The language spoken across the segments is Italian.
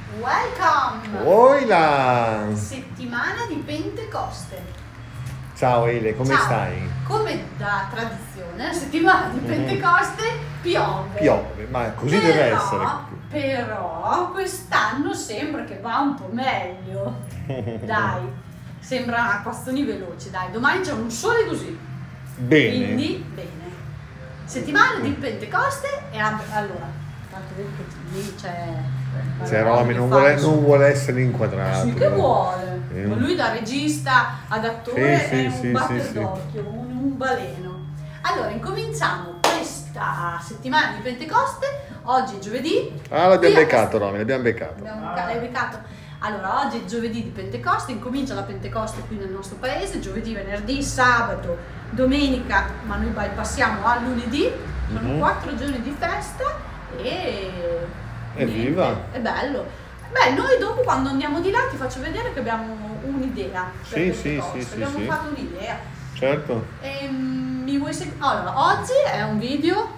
Welcome! Oila! Settimana di Pentecoste. Ciao Ele, come Ciao. stai? Come da tradizione, la settimana di Pentecoste piove. Piove, ma così deve essere. Però quest'anno sembra che va un po' meglio. Dai, sembra acquazzoni veloci, dai. Domani c'è un sole così. Bene. Quindi, bene. Settimana di Pentecoste e allora, tanto vedo che lì c'è Romy, non vuole essere inquadrato. Sì che vuole, Eh. ma lui da regista ad attore Sì, è un sì, batter sì. d'occhio, un baleno. Allora, incominciamo questa settimana di Pentecoste, oggi è giovedì. L'abbiamo Qui a beccato Castel- Romy, l'abbiamo beccato. L'hai beccato? Allora, oggi è giovedì di Pentecoste, incomincia la Pentecoste qui nel nostro paese, giovedì, venerdì, sabato, domenica, ma noi bypassiamo a lunedì, sono 4 giorni di festa e... Evviva! niente, è bello. Beh, noi dopo quando andiamo di là ti faccio vedere che abbiamo un'idea. per Sì, Pentecoste. sì, Abbiamo sì. fatto un'idea. Certo. Mi vuoi allora, oggi è un video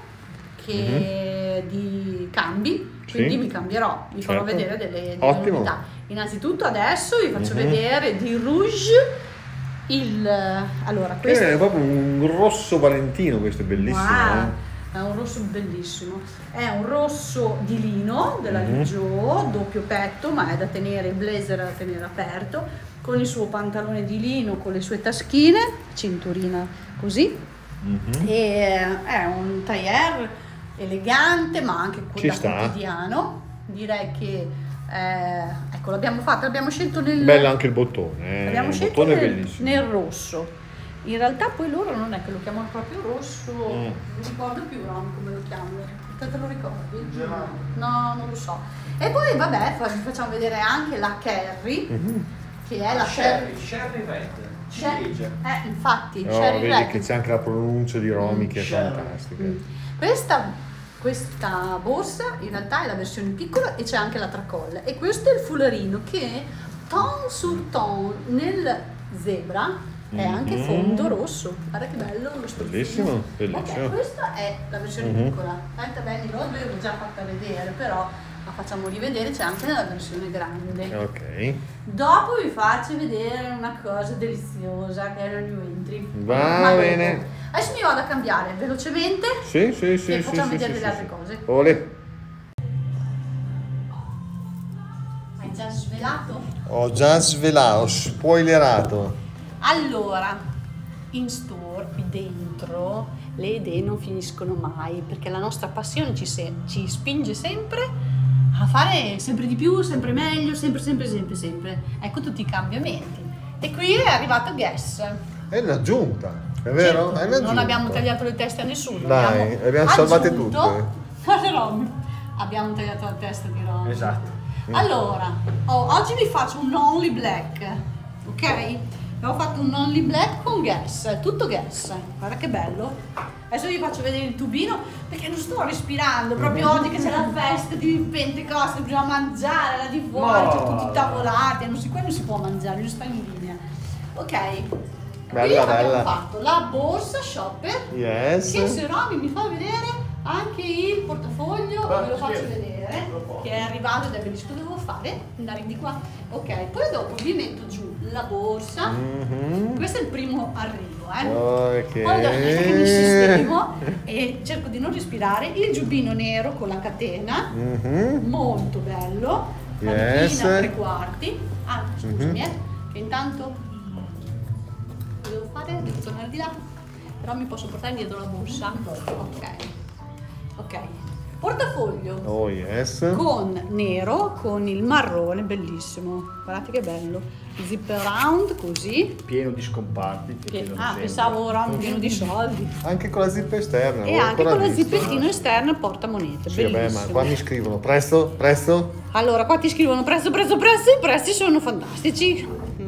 che di cambi, quindi Sì. mi cambierò, vi farò Certo. vedere delle Ottimo. novità. Innanzitutto adesso vi faccio vedere di Rouge allora questo È proprio un rosso valentino, questo è bellissimo. wow, è un rosso bellissimo, è un rosso di lino della Ligio, doppio petto, ma è da tenere, il blazer è da tenere aperto, con il suo pantalone di lino, con le sue taschine, cinturina così, e è un tailleur elegante ma anche Ci da sta. quotidiano, direi che ecco, l'abbiamo fatto, l'abbiamo scelto nel... Bello anche il bottone, L'abbiamo il scelto bottone è nel, bellissimo. nel rosso. In realtà poi loro non è che lo chiamano proprio rosso, non mi ricordo più Ron come lo chiamano. Te lo ricordi? No, non lo so. E poi vabbè, vi facciamo vedere anche la Kerry, che è la Sherry Red. Ciliegia. infatti, No, Sherry vedi Red. che c'è anche la pronuncia di Romy che è Sherry. fantastica. Questa borsa in realtà è la versione piccola e c'è anche la tracolla. E questo è il fularino che ton sur ton nel zebra è anche fondo rosso. Guarda che bello lo stoffino. Bellissimo, bellissimo. Ok, questa è la versione piccola. Tanta bella, l'ho già fatta vedere, però la facciamo rivedere, c'è anche nella versione grande. Ok. Dopo vi faccio vedere una cosa deliziosa che è la new entry. Va Ma dopo. bene. Adesso mi vado a cambiare velocemente. Sì. E facciamo vedere sì, delle altre sì. cose. Ole. Hai già svelato? Ho già svelato, ho spoilerato. Allora, in store, qui dentro, le idee non finiscono mai perché la nostra passione ci spinge sempre a fare sempre di più, sempre meglio, sempre. Ecco tutti i cambiamenti. E qui è arrivato Guess. È un'aggiunta, è vero? Certo, È un'aggiunta. non abbiamo tagliato le teste a nessuno. Dai, le abbiamo salvate aggiunto- tutte. Guarda Romy, abbiamo tagliato la testa di Romy. Esatto. Allora, oggi vi faccio un only black, ok? Abbiamo fatto un only black con Guess, tutto Guess. Guarda che bello. Adesso vi faccio vedere il tubino perché non sto respirando. Proprio oggi che c'è la festa di Pentecoste, bisogna mangiare là di fuori, No. tutti tavolati, qua non si può mangiare, non sta in linea. Ok. Qui Bella, abbiamo bella. fatto la borsa shopper. Yes. Che se Romy mi fa vedere anche il portafoglio, ve lo faccio sì. vedere, che è arrivato ed è bellissimo. Cosa devo fare? Andare di qua? Ok, poi dopo vi metto giù la borsa. Questo è il primo arrivo, Ok. Poi dopo aspetta che mi sistemo e cerco di non respirare. Il giubbino nero con la catena, molto bello. Yes. Manichina a 3/4. Ah, scusami, che intanto cosa devo fare? Devo tornare di là. Però mi posso portare dietro la borsa. Ok. Portafoglio Oh yes. con nero, con il marrone, bellissimo. Guardate che bello. Zip around così. Pieno di scomparti. che vedono sempre. Pensavo ora un pieno di soldi. Anche con la zip esterna. E l'ho anche ancora con la visto. zippettino esterna porta monete. Sì, vabbè, Bellissimo. ma qua mi scrivono presto. Allora, qua ti scrivono prezzo, i prezzi sono fantastici.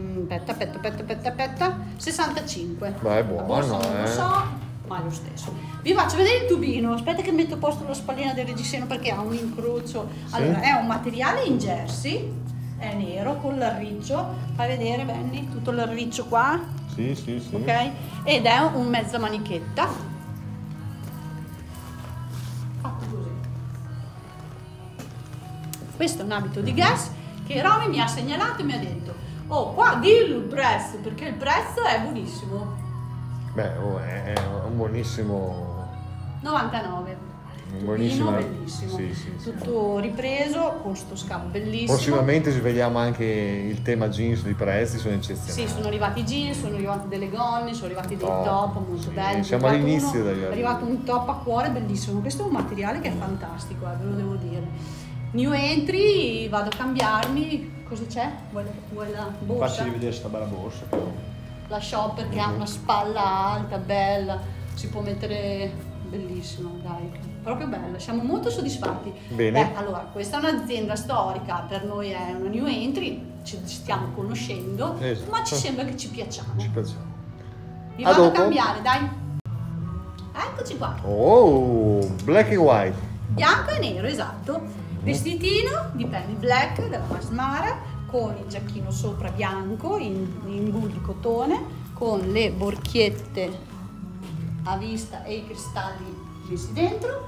Aspetta. 65. Ma è La buono, borsa non lo so, ma è lo stesso. Vi faccio vedere il tubino. Aspetta che metto a posto la spallina del reggiseno perché ha un incrocio. Allora, è un materiale in jersey, è nero con l'arriccio. Fai vedere, Benny, tutto l'arriccio qua. Sì. Ok? Ed è un mezza manichetta. Fatto così. Questo è un abito di Guess che Romy mi ha segnalato e mi ha detto: oh, qua dillo il prezzo, perché il prezzo è buonissimo. Beh, è un buonissimo... 99. Buonissimo. Bellissimo. Sì. Tutto ripreso con sto scavo bellissimo. Prossimamente svegliamo anche il tema jeans di prezzi, sono eccezionali. Sì, sono arrivati i jeans, sono arrivati delle gonne, sono arrivati dei top molto sì, belli. siamo all'inizio È arrivato un top a cuore bellissimo. Questo è un materiale che è fantastico, ve lo devo dire. New entry, vado a cambiarmi. Cosa c'è? Vuoi la borsa? Facci vedere sta bella borsa. Però. La shopper che ha una spalla alta, bella, si può mettere, bellissimo, dai. Proprio bella, siamo molto soddisfatti. Bene. Beh, allora, questa è un'azienda storica, per noi è una new entry, ci stiamo conoscendo, Esatto. ma ci sembra che ci piacciamo. Ci piacciamo. Vi A vado a dopo. cambiare, dai. Eccoci qua. Oh, black and white. Bianco e nero, esatto. Vestitino di Penny Black della Masmara, con il giacchino sopra bianco in wool di cotone, con le borchiette a vista e i cristalli messi dentro.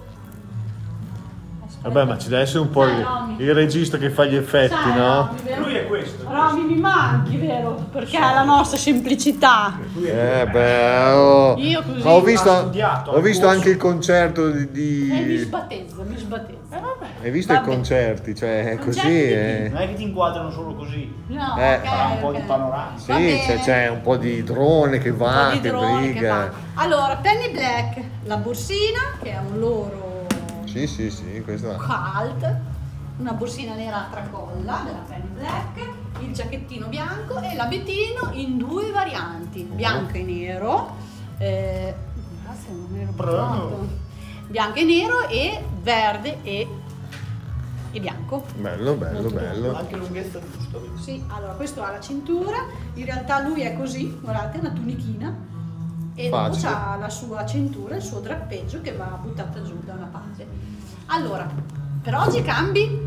Vabbè, ma ci deve essere un po' Sai, Romy. il regista che fa gli effetti, Sai, no? Romy, vero? Lui è questo. Romy, mi manchi, vero? Perché è la nostra semplicità. Beh, oh. Io così. Ma ho visto, Ha studiato, ho visto ha anche il concerto E mi di... sbattezza. Vabbè. Hai visto Vabbè. i concerti? Cioè, è così, Concerti di eh. Non è che ti inquadrano solo così. No, Eh, ok, Farà un po' ok. di panorama. Sì, Va bene. c'è un po' di drone che Un po' va, di che drone che briga. va. Allora, Penny Black, la borsina, che è un loro Sì, questa... cult, una borsina nera a tracolla della Penny Black, il giacchettino bianco e l'abitino in due varianti, bianco e nero. Grazie, non ero Bravo. abituato. Bianco e nero e verde e bianco. Bello, Molto bello. Anche lunghezza giusta. Sì, allora questo ha la cintura, in realtà lui è così, guardate, una tunichina e dopo Facile. c'ha la sua cintura, il suo drappeggio che va buttata giù da una parte. Allora, per oggi cambi,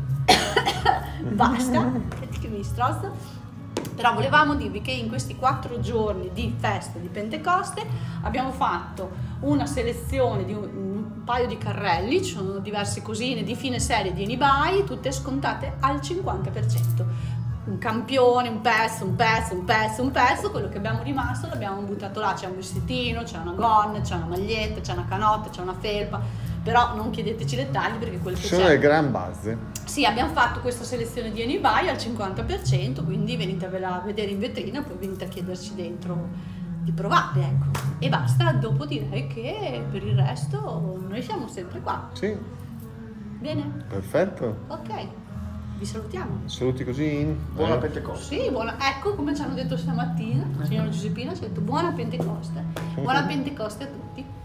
basta, che mi strozzo. Però volevamo dirvi che in questi 4 giorni di festa di Pentecoste abbiamo fatto una selezione di un paio di carrelli, ci sono diverse cosine di fine serie di Anybuy, tutte scontate al 50%. Un campione, un pezzo, quello che abbiamo rimasto l'abbiamo buttato là, c'è un vestitino, c'è una gonna, c'è una maglietta, c'è una canotta, c'è una felpa, però non chiedeteci dettagli perché quel che Sono c'è... le gran base. Sì, abbiamo fatto questa selezione di Anybuy al 50%, quindi venitevela a vedere in vetrina, poi venite a chiederci dentro di provare, ecco. E basta, dopo direi che per il resto noi siamo sempre qua. Sì, Bene? perfetto. Ok, vi salutiamo. Saluti così. Buona Pentecoste. Sì, buona, ecco come ci hanno detto stamattina, il signor Giuseppina ci ha detto buona Pentecoste. Buona Pentecoste a tutti.